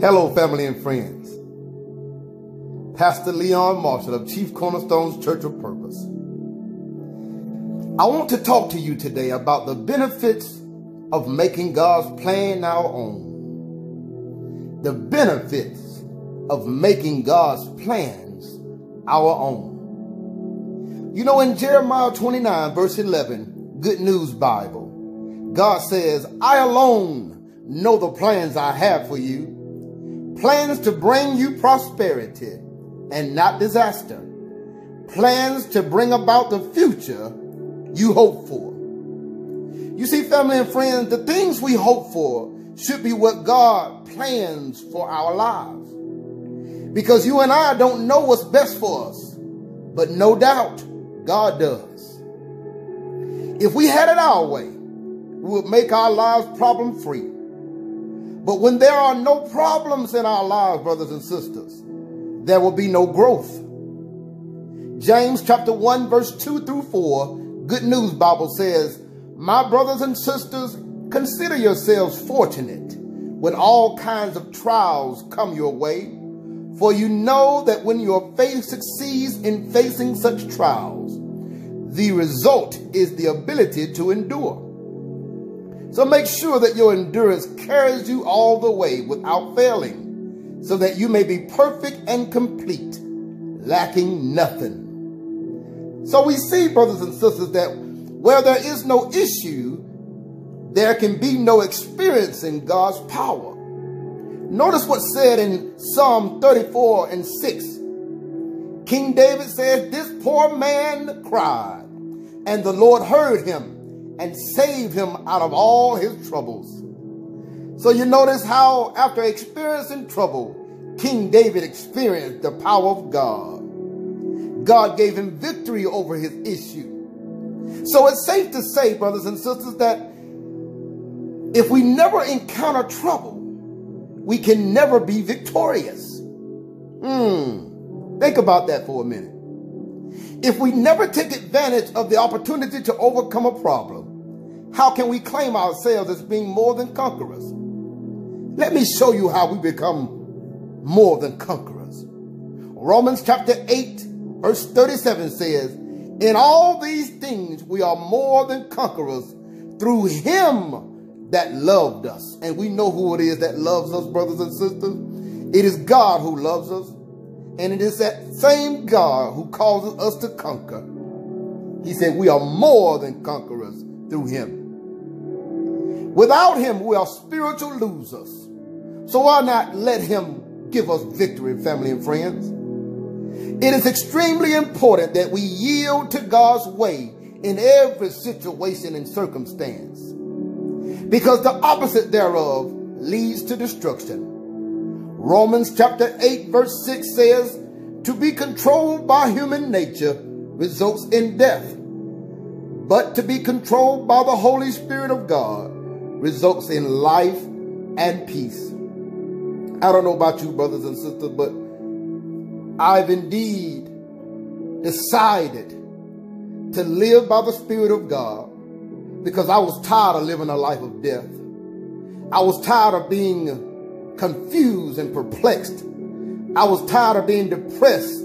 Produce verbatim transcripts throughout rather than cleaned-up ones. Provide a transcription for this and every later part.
Hello, family and friends. Pastor Leon Marshall of Chief Cornerstones Church of Purpose. I want to talk to you today about the benefits of making God's plan our own. The benefits of making God's plans our own. You know, in Jeremiah twenty-nine, verse eleven, Good News Bible, God says, I alone know the plans I have for you, plans to bring you prosperity and not disaster, plans to bring about the future you hope for. You see, family and friends, the things we hope for should be what God plans for our lives. Because you and I don't know what's best for us, but no doubt God does. If we had it our way, we would make our lives problem-free. But when there are no problems in our lives, brothers and sisters, there will be no growth. James chapter one, verse two through four, Good News Bible says, my brothers and sisters, consider yourselves fortunate when all kinds of trials come your way. For you know that when your faith succeeds in facing such trials, the result is the ability to endure. So make sure that your endurance carries you all the way without failing, so that you may be perfect and complete, lacking nothing. So we see, brothers and sisters, that where there is no issue, there can be no experience in God's power. Notice what's said in Psalm thirty-four and six. King David says, this poor man cried, and the Lord heard him and saved him out of all his troubles. So you notice how after experiencing trouble, King David experienced the power of God. God gave him victory over his issue. So it's safe to say, brothers and sisters, that if we never encounter trouble, we can never be victorious. Hmm. Think about that for a minute. If we never take advantage of the opportunity to overcome a problem, how can we claim ourselves as being more than conquerors? Let me show you how we become more than conquerors. Romans chapter eight, verse thirty-seven says, in all these things we are more than conquerors through him that loved us. And we know who it is that loves us, brothers and sisters. It is God who loves us. And it is that same God who causes us to conquer. He said we are more than conquerors through him. Without him, we are spiritual losers. So why not let him give us victory, family and friends? It is extremely important that we yield to God's way in every situation and circumstance, because the opposite thereof leads to destruction. Romans chapter eight, verse six says, to be controlled by human nature results in death, but to be controlled by the Holy Spirit of God results in life and peace. I don't know about you, brothers and sisters, but I've indeed decided to live by the Spirit of God because I was tired of living a life of death. I was tired of being confused and perplexed. I was tired of being depressed,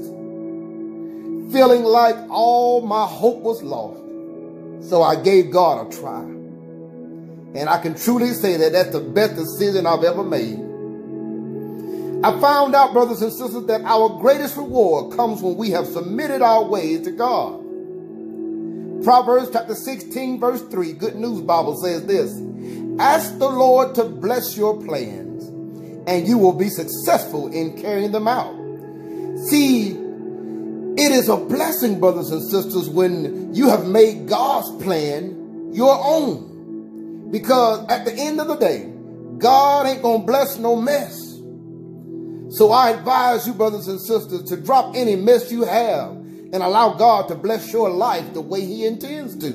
feeling like all my hope was lost. So I gave God a try. And I can truly say that that's the best decision I've ever made. I found out, brothers and sisters, that our greatest reward comes when we have submitted our ways to God. Proverbs chapter sixteen, verse three, Good News Bible says this, ask the Lord to bless your plans, and you will be successful in carrying them out. See, it is a blessing, brothers and sisters, when you have made God's plan your own. Because at the end of the day, God ain't going to bless no mess. So I advise you, brothers and sisters, to drop any mess you have and allow God to bless your life the way he intends to.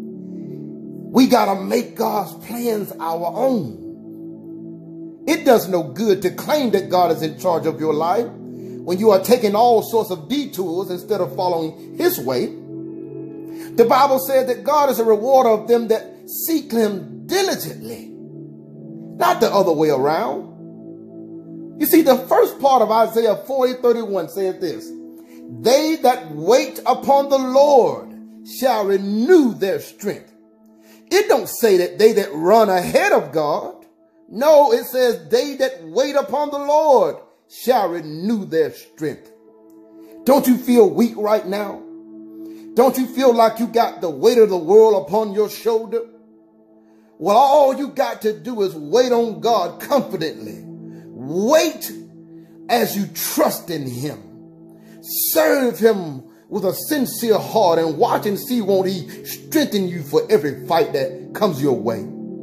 We got to make God's plans our own. It does no good to claim that God is in charge of your life when you are taking all sorts of detours instead of following his way. The Bible said that God is a rewarder of them that seek him diligently, not the other way around. You see, the first part of Isaiah forty thirty-one says this: they that wait upon the Lord shall renew their strength. It don't say that they that run ahead of God. No, it says they that wait upon the Lord shall renew their strength. Don't you feel weak right now? Don't you feel like you got the weight of the world upon your shoulder? Well, all you got to do is wait on God confidently. Wait as you trust in him. Serve him with a sincere heart and watch and see, won't he strengthen you for every fight that comes your way.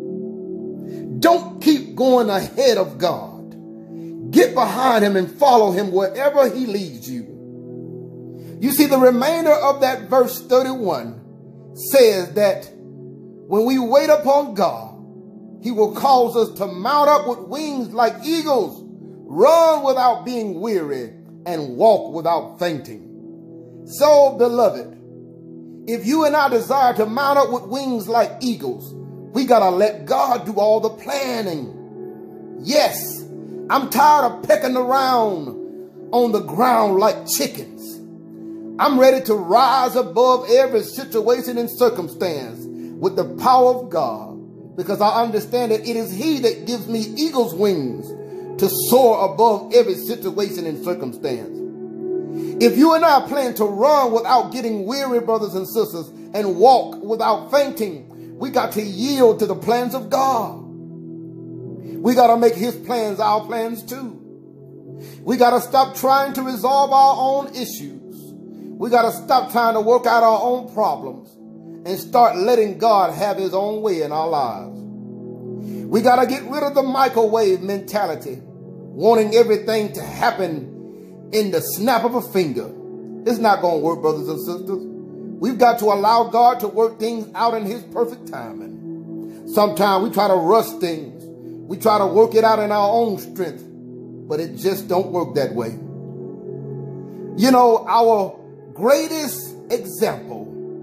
Don't keep going ahead of God. Get behind him and follow him wherever he leads you. You see, the remainder of that verse thirty-one says that when we wait upon God, he will cause us to mount up with wings like eagles, run without being weary, and walk without fainting. So, beloved, if you and I desire to mount up with wings like eagles, we got to let God do all the planning. Yes, I'm tired of pecking around on the ground like chickens. I'm ready to rise above every situation and circumstance with the power of God, because I understand that it is he that gives me eagle's wings to soar above every situation and circumstance. If you and I plan to run without getting weary, brothers and sisters, and walk without fainting, we got to yield to the plans of God. We got to make his plans our plans too. We got to stop trying to resolve our own issues. We got to stop trying to work out our own problems and start letting God have his own way in our lives. We got to get rid of the microwave mentality, wanting everything to happen in the snap of a finger. It's not going to work, brothers and sisters. We've got to allow God to work things out in his perfect timing. Sometimes we try to rush things. We try to work it out in our own strength, but it just don't work that way. You know, our greatest example,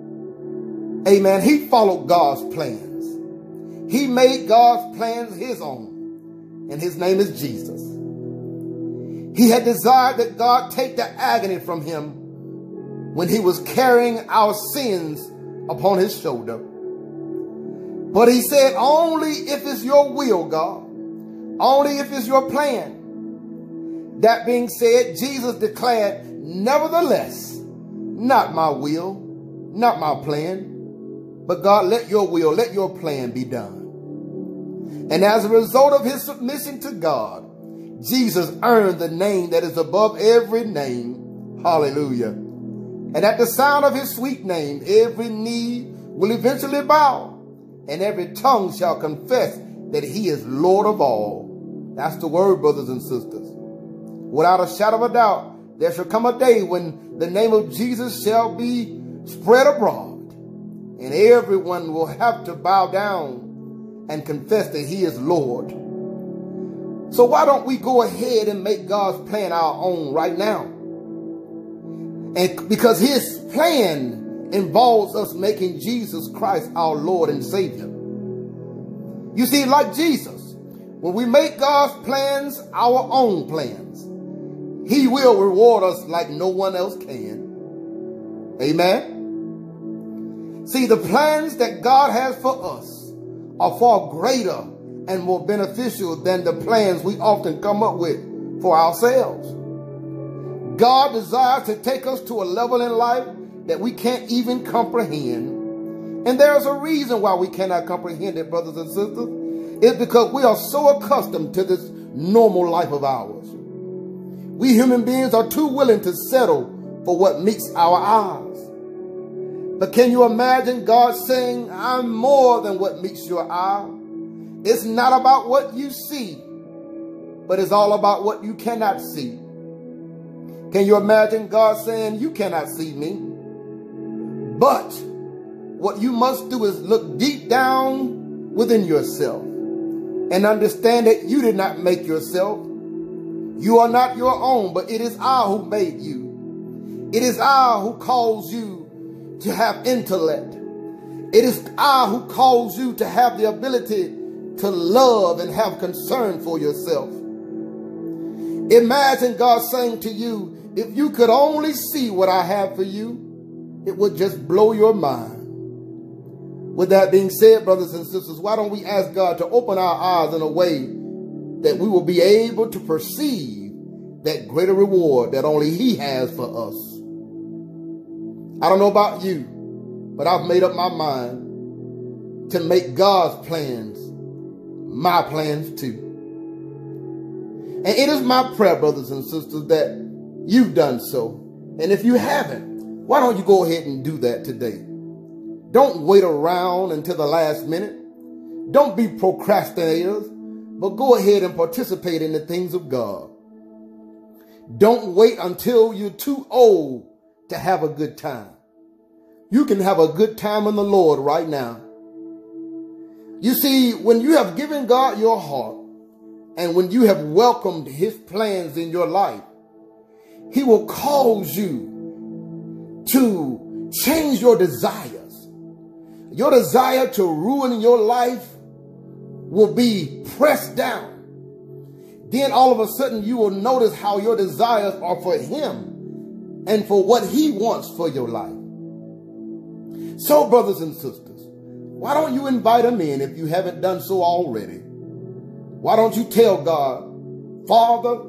amen, he followed God's plans. He made God's plans his own, and his name is Jesus. He had desired that God take the agony from him when he was carrying our sins upon his shoulder. But he said, only if it's your will, God, only if it's your plan. That being said, Jesus declared, nevertheless, not my will, not my plan, but God, let your will, let your plan be done. And as a result of his submission to God, Jesus earned the name that is above every name. Hallelujah. And at the sound of his sweet name, every knee will eventually bow, and every tongue shall confess that he is Lord of all. That's the word, brothers and sisters. Without a shadow of a doubt, there shall come a day when the name of Jesus shall be spread abroad, and everyone will have to bow down and confess that he is Lord. So why don't we go ahead and make God's plan our own right now? And because his plan involves us making Jesus Christ our Lord and Savior. You see, like Jesus, when we make God's plans our own plans, he will reward us like no one else can. Amen. See, the plans that God has for us are far greater and more beneficial than the plans we often come up with for ourselves. God desires to take us to a level in life that we can't even comprehend. And there's a reason why we cannot comprehend it, brothers and sisters. It's because we are so accustomed to this normal life of ours. We human beings are too willing to settle for what meets our eyes. But can you imagine God saying, I'm more than what meets your eye? It's not about what you see, but it's all about what you cannot see. Can you imagine God saying, you cannot see me? But what you must do is look deep down within yourself and understand that you did not make yourself. You are not your own, but it is I who made you. It is I who calls you to have intellect. It is I who calls you to have the ability to love and have concern for yourself. Imagine God saying to you, if you could only see what I have for you, it would just blow your mind. With that being said, brothers and sisters, why don't we ask God to open our eyes in a way that we will be able to perceive that greater reward that only He has for us. I don't know about you, but I've made up my mind to make God's plans my plans too. And it is my prayer, brothers and sisters, that you've done so. And if you haven't, why don't you go ahead and do that today? Don't wait around until the last minute. Don't be procrastinators, but go ahead and participate in the things of God. Don't wait until you're too old to have a good time. You can have a good time in the Lord right now. You see, when you have given God your heart and when you have welcomed His plans in your life, He will cause you to change your desires. Your desire to ruin your life will be pressed down. Then all of a sudden you will notice how your desires are for Him and for what He wants for your life. So, brothers and sisters, why don't you invite Him in if you haven't done so already? Why don't you tell God, Father,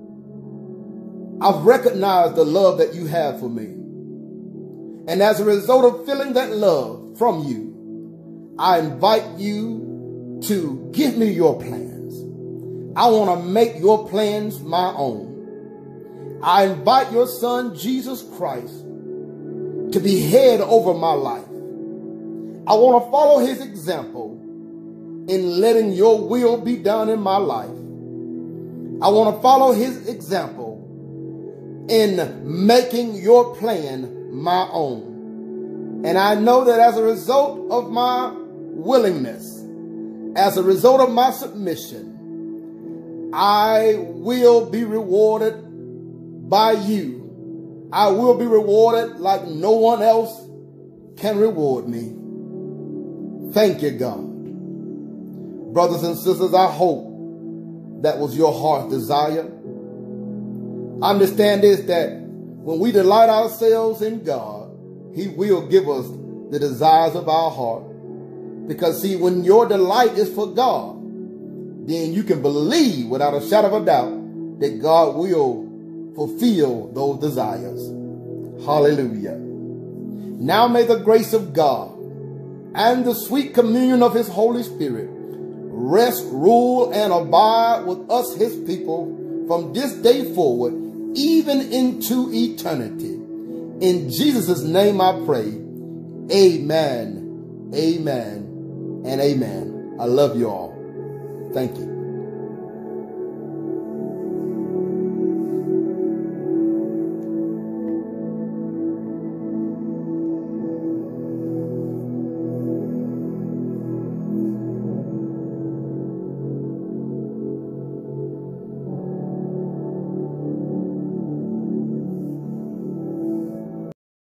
I've recognized the love that you have for me. And as a result of feeling that love from you, I invite you to give me your plans. I want to make your plans my own. I invite your Son, Jesus Christ, to be head over my life. I want to follow His example in letting your will be done in my life. I want to follow His example in making your plan my own. And I know that as a result of my willingness, as a result of my submission, I will be rewarded by you. I will be rewarded like no one else can reward me. Thank you, God. Brothers and sisters, I hope that was your heart's desire. Understand this, that when we delight ourselves in God, He will give us the desires of our heart. Because see, when your delight is for God, then you can believe without a shadow of a doubt that God will fulfill those desires. Hallelujah. Now may the grace of God and the sweet communion of His Holy Spirit rest, rule, and abide with us, His people, from this day forward, even into eternity. In Jesus' name I pray. Amen, amen, and amen. I love you all. Thank you.